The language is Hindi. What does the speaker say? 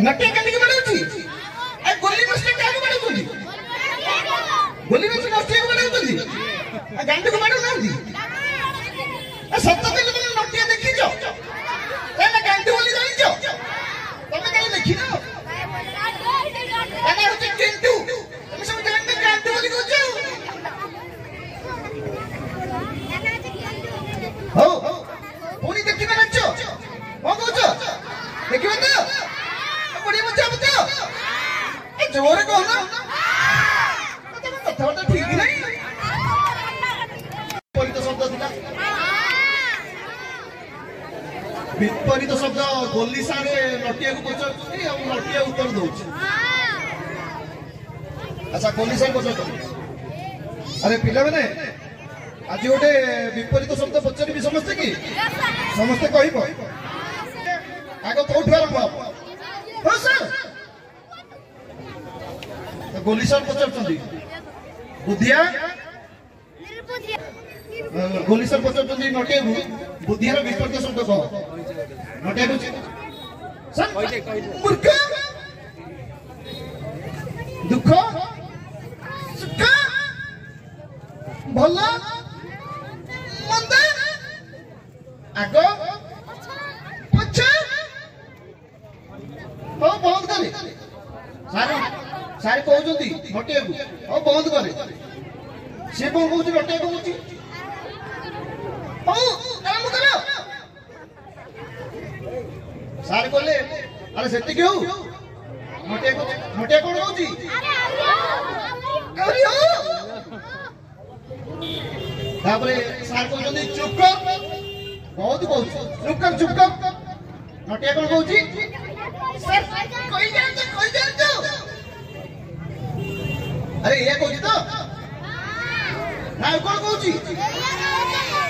नटिया काटिकी बनाउछि ए गोली मस्ते काहे बनाउछि गोली मस्ते नटिया को बनाउछि ए गांडी को बनाउ नांदी ए सत्त दिल में नटिया देखिछो एना गांडी बोली जानिछो तमे काहे देखिनो एना होछि टिंटू तमे सब जानते गांडी बोली कहछो हो पुनी देखिबे नाचो को कहछो देखिबे तो पुनी मचा मचा ए जोरे कहना तमे कथा तो ठीक नहीं विपरीत शब्द दिला विपरीत शब्द गोली सारे नटिया को पचारछी और नटिया उत्तर दउछ अच्छा गोली सारे पचार अरे पिला माने आज गोटे विपरीत शब्द पचारि समस्ते की समस्ते कहब आग कौट आरंभ हाँ सर गोली सर पचार बुद्धिया गोली सर पचार नटिया को बुद्धियार विपरीत शब्द कह नटिया मूर्ख दुख सुख भल मंद आग पछ बंद करे सारे सारे कहते नटिया को बंद करे सी कौन कौन नटिया कौन काम कर सारे कहले अरे से नटिया कौन कहूँ सार कहते चुप कर बहुत कहूँ चुप कर नटिया कौन कहूँ अरे ये कहूँ तो ना कौन कहूँ